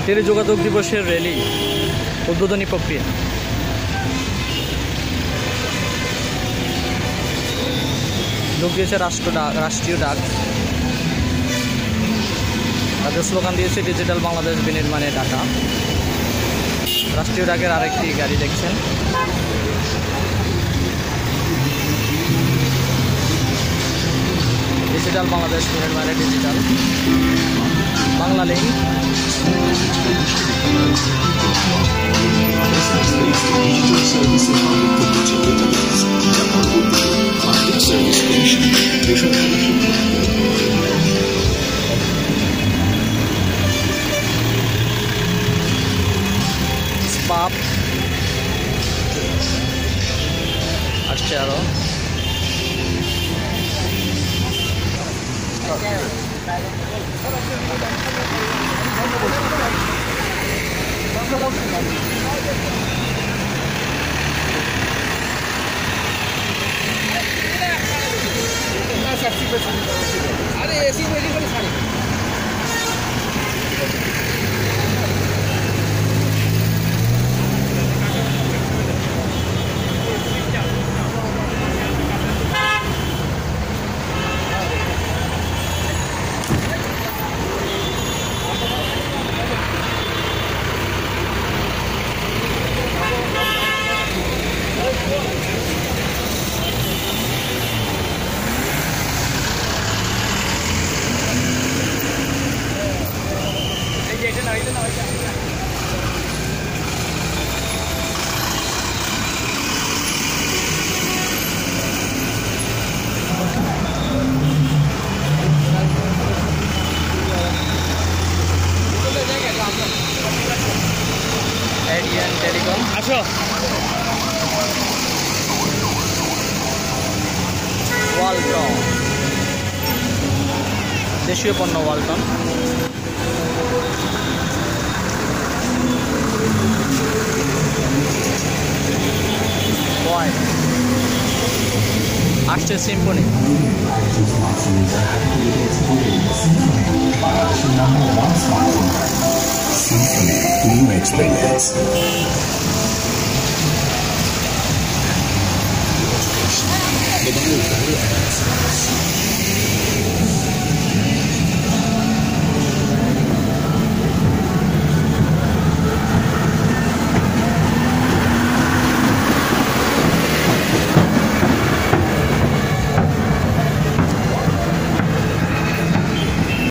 টেলিযোগাযোগ দিবসের র্যালি উদ্বোধনী প্রক্রিয়া। যোগ দিয়েছে রাষ্ট্রীয় ডাক। তাদের স্লোগান দিয়েছে ডিজিটাল বাংলাদেশ বিনির্মাণে ঢাকা। রাষ্ট্রীয় ডাকের আরেকটি গাড়ি দেখছেন। ডিজিটাল বাংলাদেশ বিনির্মাণে ডিজিটাল বাংলা লিঙ্ক। স্পাপ আসছে আরো। अरे ऐसी मेरी बड़ी साड़ी টেলিকম আসো। ওয়ালটন দেশীয় পণ্য ওয়ালটন। আসছে সিম্ফনি। New experience. The